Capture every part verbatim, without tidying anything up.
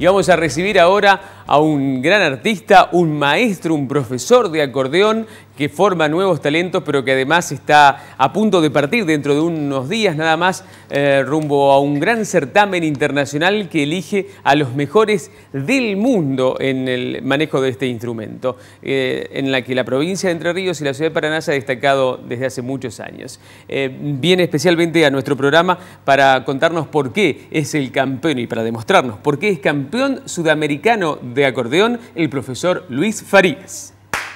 Y vamos a recibir ahora a un gran artista, un maestro, un profesor de acordeón que forma nuevos talentos, pero que además está a punto de partir dentro de unos días nada más eh, rumbo a un gran certamen internacional que elige a los mejores del mundo en el manejo de este instrumento, eh, en la que la provincia de Entre Ríos y la ciudad de Paraná se ha destacado desde hace muchos años. Eh, viene especialmente a nuestro programa para contarnos por qué es el campeón y para demostrarnos por qué es campeón sudamericano de acordeón, el profesor Luis Farías.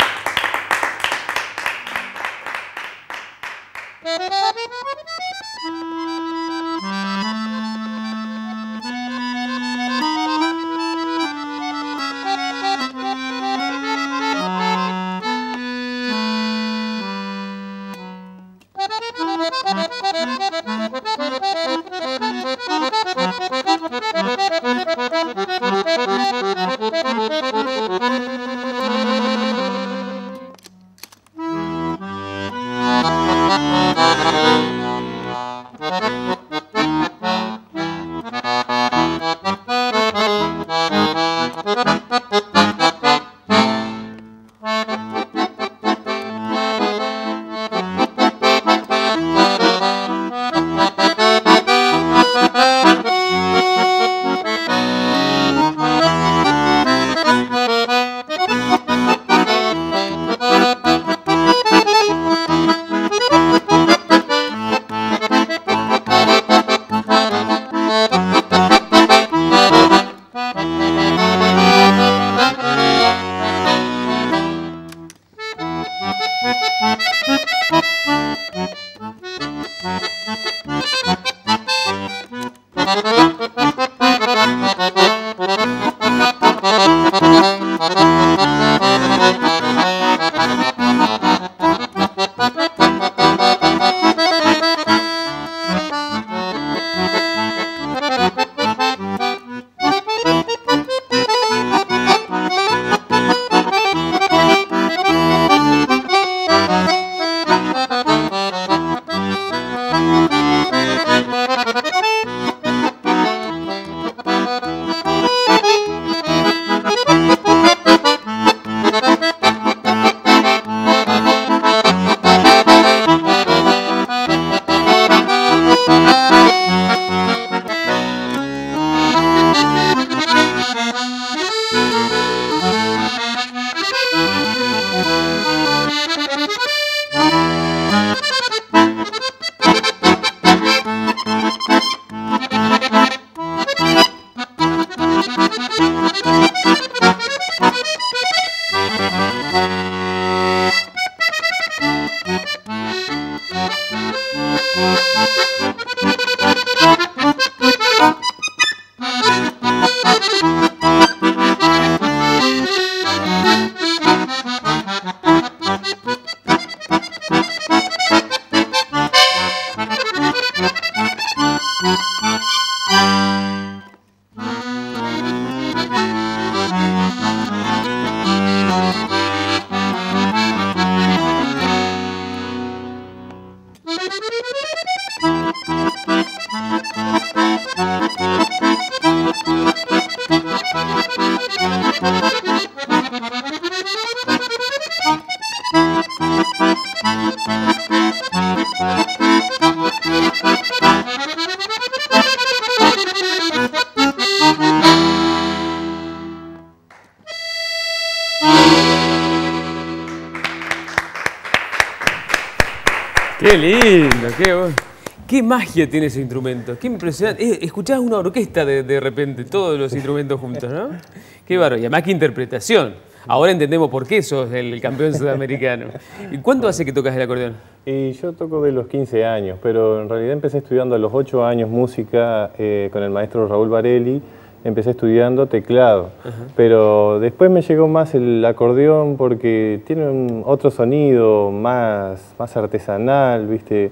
¡Qué lindo! ¡Qué, qué magia tiene ese instrumento! ¡Qué impresionante! Escuchás una orquesta de, de repente, todos los instrumentos juntos, ¿no? ¡Qué bárbaro! Y además, qué interpretación. Ahora entendemos por qué sos el campeón sudamericano. ¿Y cuánto hace que tocas el acordeón? Y yo toco de los quince años, pero en realidad empecé estudiando a los ocho años música eh, con el maestro Raúl Varelli. Empecé estudiando teclado, uh-huh. Pero después me llegó más el acordeón porque tiene un otro sonido más, más artesanal, ¿viste?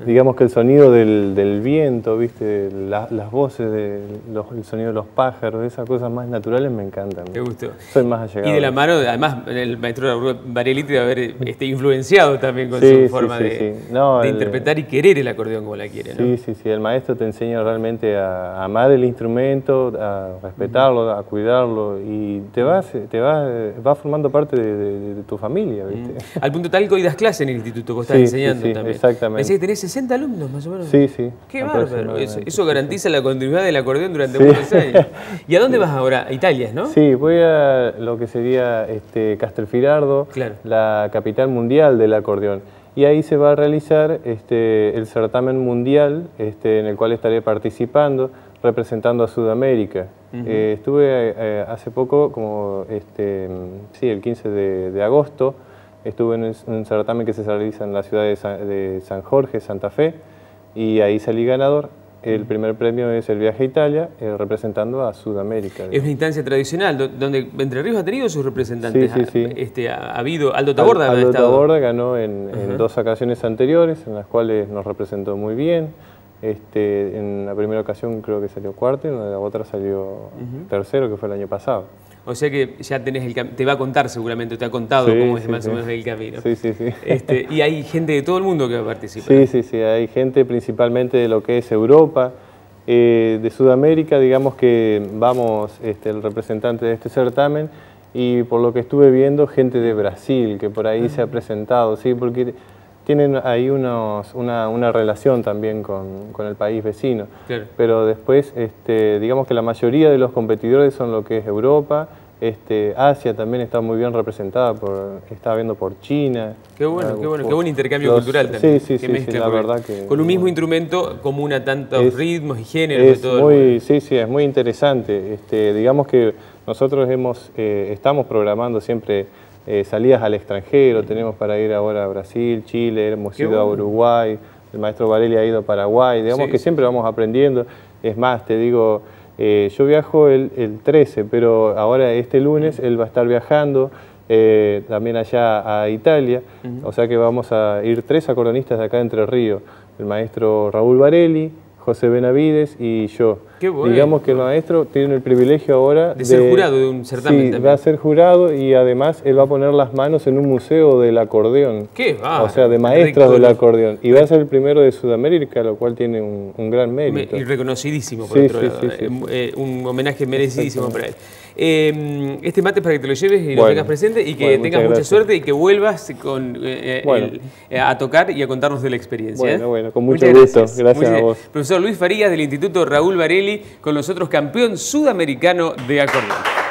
digamos que el sonido del, del viento, ¿viste? La, las voces, de los, el sonido de los pájaros, esas cosas más naturales me encantan. Te gustó. Soy más allegado. Y de la mano, además, el maestro Raúl Varelli te debe haber este, influenciado también con sí, su forma sí, sí, de, sí. No, de el, interpretar y querer el acordeón como la quiere, ¿no? Sí, sí, sí. El maestro te enseña realmente a amar el instrumento, a respetarlo, uh-huh. a cuidarlo y te vas, te vas, vas formando parte de, de, de tu familia, ¿viste? Uh-huh. Al punto tal que hoy das clase en el instituto, vos estás sí, enseñando sí, sí, también. Exactamente. Pensé que tenés sesenta alumnos más o menos. Sí, sí. Qué bárbaro. Eso, eso garantiza sí. la continuidad del acordeón durante sí. muchos años. ¿Y a dónde vas ahora? A Italia, ¿no? Sí, voy a lo que sería este, Castelfidardo, claro. la capital mundial del acordeón. Y ahí se va a realizar este, el certamen mundial este, en el cual estaré participando, representando a Sudamérica. Uh-huh. eh, estuve eh, hace poco, como este, sí, el quince de agosto, estuve en un certamen que se realiza en la ciudad de San, de San Jorge, Santa Fe, y ahí salí ganador. El primer premio es el viaje a Italia, eh, representando a Sudamérica. Es una instancia tradicional, donde Entre Ríos ha tenido sus representantes. Sí, sí, sí. Este, ha habido, Aldo Taborda Al, ha Aldo estado. Taborda ganó en, uh-huh. en dos ocasiones anteriores, en las cuales nos representó muy bien. Este, en la primera ocasión creo que salió cuarto y en la otra salió uh-huh. tercero, que fue el año pasado. O sea que ya tenés el te va a contar seguramente, te ha contado sí, cómo es sí, más sí. o menos el camino. Sí, sí, sí. Este, y hay gente de todo el mundo que va a participar. Sí, sí, sí, hay gente principalmente de lo que es Europa, eh, de Sudamérica, digamos que vamos, este, el representante de este certamen, y por lo que estuve viendo, gente de Brasil, que por ahí uh-huh. se ha presentado, sí, porque tienen ahí unos, una, una relación también con, con el país vecino. Claro. Pero después, este, digamos que la mayoría de los competidores son lo que es Europa, este, Asia también está muy bien representada, por, está viendo por China. Qué bueno, uh, qué bueno, por, qué buen intercambio los, cultural también. Sí, sí, que sí, sí, la verdad que... Con un mismo instrumento comuna tantos es, ritmos y géneros es de todo muy, el mundo. Sí, sí, es muy interesante. Este, digamos que nosotros hemos, eh, estamos programando siempre Eh, salidas al extranjero, tenemos para ir ahora a Brasil, Chile, hemos Qué ido bueno. a Uruguay, el maestro Varelli ha ido a Paraguay, digamos sí, que sí. siempre vamos aprendiendo. Es más, te digo, eh, yo viajo el, el trece, pero ahora este lunes él va a estar viajando eh, también allá a Italia, uh-huh. o sea que vamos a ir tres acordeonistas de acá de Entre Ríos, el maestro Raúl Varelli, José Benavides y yo. Qué bueno. Digamos que el maestro tiene el privilegio ahora de, de ser jurado de un certamen sí, también. va a ser jurado y además él va a poner las manos en un museo del acordeón. ¿Qué va? O sea, de maestros del acordeón. Y va a ser el primero de Sudamérica, lo cual tiene un, un gran mérito. Y reconocidísimo, por sí, otro sí, lado. Sí, sí, eh, sí. Eh, un homenaje merecidísimo para él. Eh, este mate para que te lo lleves y bueno, lo tengas presente y que bueno, tengas mucha gracias. suerte y que vuelvas con, eh, bueno. el, eh, a tocar y a contarnos de la experiencia. Bueno, ¿eh? bueno, con mucho Muchas gusto. Gracias, gracias Muchas a vos. Profesor Luis Farías del Instituto Raúl Varelli, con nosotros campeón sudamericano de acordeón.